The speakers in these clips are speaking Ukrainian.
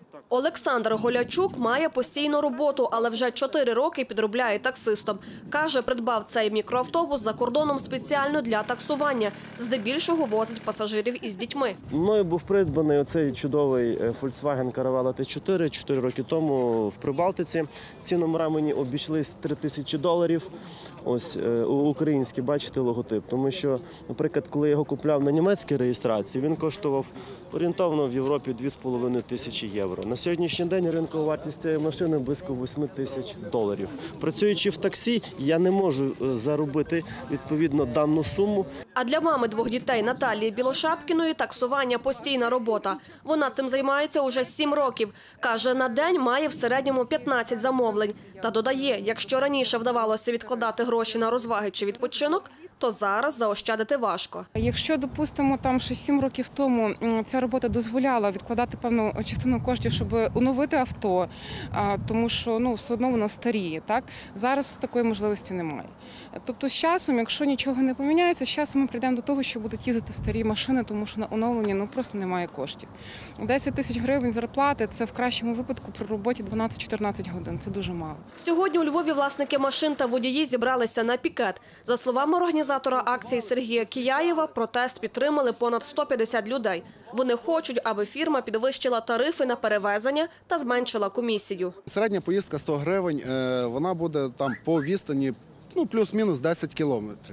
Олександр Голячук має постійну роботу, але вже 4 роки підробляє таксистом. Каже, придбав цей мікроавтобус за кордоном спеціально для таксування. Здебільшого возить пасажирів із дітьми. Мною був придбаний оцей чудовий Volkswagen Caravella T4 4 роки тому в Прибалтиці. Ці номера мені обійшлись $3000. Ось український, бачите, логотип. Тому що, наприклад, коли я його купляв на німецькій реєстрації, він коштував орієнтовно в Європі $2500. На сьогоднішній день ринкова вартість цієї машини близько $8000. Працюючи в таксі, я не можу заробити відповідно дану суму. А для мами 2 дітей Наталії Білошапкіної таксування – постійна робота. Вона цим займається уже 7 років. Каже, на день має в середньому 15 замовлень. Та додає, якщо раніше вдавалося відкладати гроші на розваги чи відпочинок, то зараз заощадити важко. Якщо, допустимо, там ще 7 років тому ця робота дозволяла відкладати певну частину коштів, щоб оновити авто, тому що все одно воно старіє, так? Зараз такої можливості немає. Тобто з часом, якщо нічого не поміняється, з часом ми прийдемо до того, що будуть їздити старі машини, тому що на оновлення просто немає коштів. 10 тисяч гривень зарплати – це в кращому випадку при роботі 12-14 годин. Це дуже мало. Сьогодні у Львові власники машин та водії зібралися на пікет. За словами організатора акції Сергія Кияєва, протест підтримали понад 150 людей. Вони хочуть, аби фірма підвищила тарифи на перевезення та зменшила комісію. Середня поїздка 100 гривень, вона буде там по відстані плюс-мінус 10 кілометрів.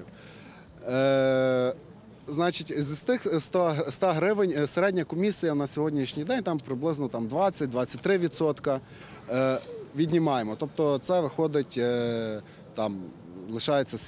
Значить, з тих 100 гривень середня комісія на сьогоднішній день там приблизно 20-23% віднімаємо. Тобто це виходить лишається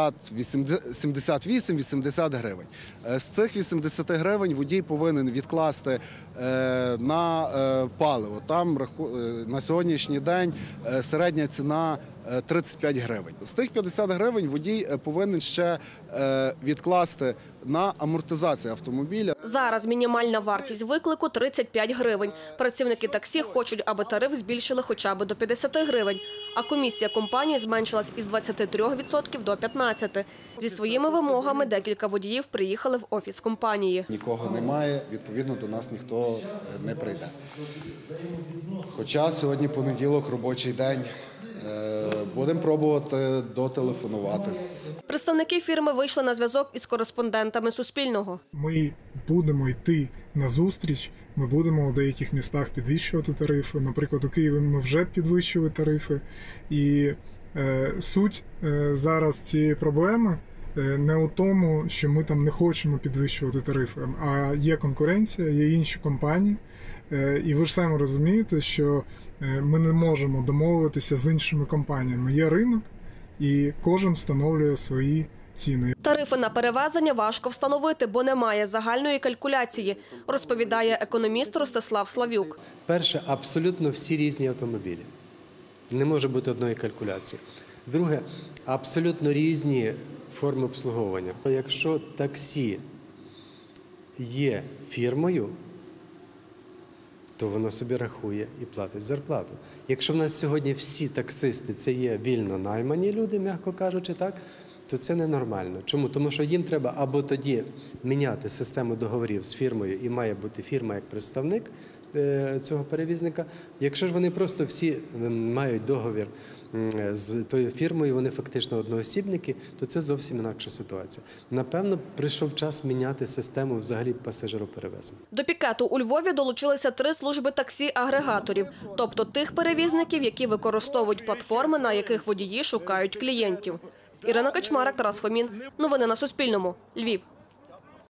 78-80 гривень. З цих 80 гривень водій повинен відкласти на паливо. Там на сьогоднішній день середня ціна 35 гривень. З тих 50 гривень водій повинен ще відкласти на амортизацію автомобіля. Зараз мінімальна вартість виклику – 35 гривень. Працівники таксі хочуть, аби тариф збільшили хоча б до 50 гривень. А комісія компанії зменшилась із 23% до 15%. Зі своїми вимогами декілька водіїв приїхали в офіс компанії. Нікого немає, відповідно, до нас ніхто не прийде. Хоча сьогодні понеділок, робочий день. Будемо пробувати дотелефонуватись. Представники фірми вийшли на зв'язок із кореспондентами Суспільного. Ми будемо йти на зустріч, ми будемо у деяких містах підвищувати тарифи. Наприклад, у Києві ми вже підвищили тарифи. І суть зараз цієї проблеми не у тому, що ми там не хочемо підвищувати тарифи, а є конкуренція, є інші компанії. І ви ж самі розумієте, що ми не можемо домовитися з іншими компаніями. Є ринок, і кожен встановлює свої ціни. Тарифи на перевезення важко встановити, бо немає загальної калькуляції, розповідає економіст Ростислав Славюк. Перше, абсолютно всі різні автомобілі. Не може бути одної калькуляції. Друге, абсолютно різні форми обслуговування. Якщо таксі є фірмою, то воно собі рахує і платить зарплату. Якщо в нас сьогодні всі таксисти – це є вільно наймані люди, м'яко кажучи, так, то це ненормально. Чому? Тому що їм треба або тоді міняти систему договорів з фірмою, і має бути фірма як представник цього перевізника. Якщо ж вони просто всі мають договір з тою фірмою, вони фактично одноосібники, то це зовсім інакша ситуація. Напевно, прийшов час міняти систему взагалі пасажироперевезень. До пікету у Львові долучилися 3 служби таксі-агрегаторів, тобто тих перевізників, які використовують платформи, на яких водії шукають клієнтів. Ірина Качмарик, Тарас Фомін. Новини на Суспільному. Львів.